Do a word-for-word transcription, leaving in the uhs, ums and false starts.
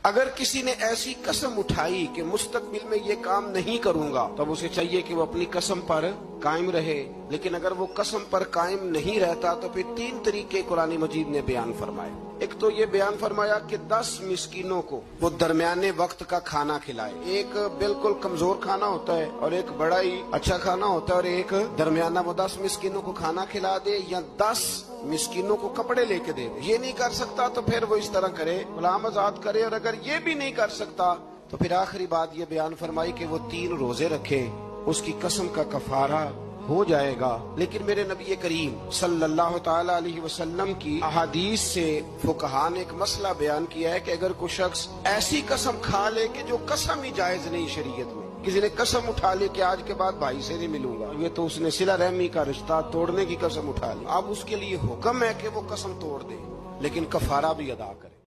اگر کسی نے ایسی قسم اٹھائی کہ مستقبل میں یہ کام نہیں کروں گا تو اسے چاہیے کہ وہ اپنی قسم پر قائم رہے، لیکن اگر وہ قسم پر قائم نہیں رہتا تو پھر تین طریقے قرآن مجید نے بیان فرمائے۔ ایک تو یہ بیان فرمایا کہ دس مسکینوں کو وہ درمیانے وقت کا کھانا کھلائے۔ ایک بالکل کمزور کھانا ہوتا ہے اور ایک بڑا ہی اچھا کھانا ہوتا ہے، اور ایک درمیانہ، وہ دس مسکینوں کو کھانا کھلا دے یا دس مسکینوں کو کپڑے لے کے دے دے۔ یہ نہیں کر سکتا تو پھر وہ اس طرح کرے، غلام آزاد کرے، اور اگر یہ بھی نہیں کر سکتا تو پھر آخری بات یہ بیان فرمائی کہ وہ تین روزے رکھے، اس کی قسم کا کفارہ ہو جائے گا۔ لیکن میرے نبی کریم صلی اللہ تعالی علیہ وسلم کی احادیث سے فقہاء نے ایک مسئلہ بیان کیا ہے کہ اگر کوئی شخص ایسی قسم کھا لے کہ جو قسم ہی جائز نہیں شریعت میں، کسی نے قسم اٹھا لی کہ آج کے بعد بھائی سے نہیں ملوں گا، یہ تو اس نے صلہ رحمی کا رشتہ توڑنے کی قسم اٹھا لی، اب اس کے لیے حکم ہے کہ وہ قسم توڑ دے لیکن کفارہ بھی ادا کرے۔